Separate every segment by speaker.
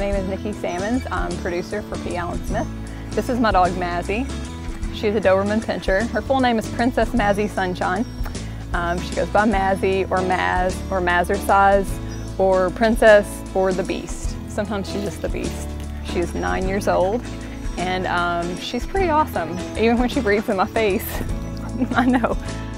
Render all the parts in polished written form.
Speaker 1: name is Nikki Salmons. I'm producer for P. Allen Smith. This is my dog Mazzy. She's a Doberman Pinscher. Her full name is Princess Mazzy Sunshine. She goes by Mazzy or Maz or Mazercise or Princess or the Beast. Sometimes she's just the Beast. She is 9 years old and she's pretty awesome. Even when she breathes in my face, I know.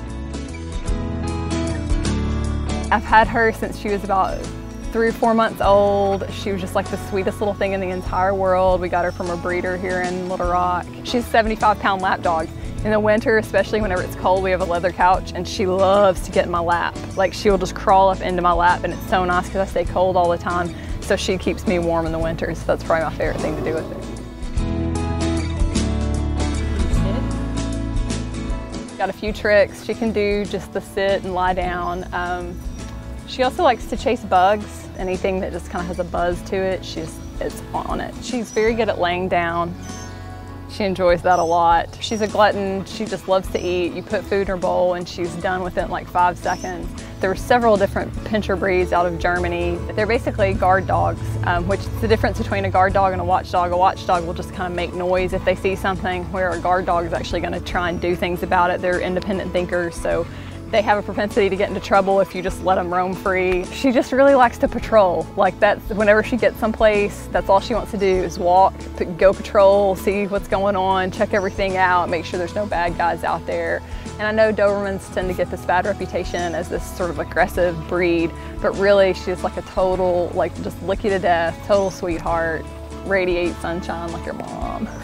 Speaker 1: I've had her since she was about 3 or 4 months old. She was just like the sweetest little thing in the entire world. We got her from a breeder here in Little Rock. She's a 75-pound lap dog. In the winter, especially whenever it's cold, we have a leather couch and she loves to get in my lap. Like she will just crawl up into my lap and it's so nice because I stay cold all the time. So she keeps me warm in the winter. So that's probably my favorite thing to do with her. Got a few tricks. She can do just the sit and lie down. She also likes to chase bugs. Anything that just kind of has a buzz to it, it's on it. She's very good at laying down. She enjoys that a lot. She's a glutton. She just loves to eat. You put food in her bowl and she's done within like 5 seconds. There are several different Pinscher breeds out of Germany. They're basically guard dogs, which is the difference between a guard dog and a watchdog. A watchdog will just kind of make noise if they see something, where a guard dog is actually going to try and do things about it. They're independent thinkers, so they have a propensity to get into trouble if you just let them roam free. She just really likes to patrol. Like that's whenever she gets someplace, that's all she wants to do is walk, go patrol, see what's going on, check everything out, make sure there's no bad guys out there. And I know Dobermans tend to get this bad reputation as this sort of aggressive breed, but really she's like a total, like just lick you to death, total sweetheart, radiate sunshine like your mom.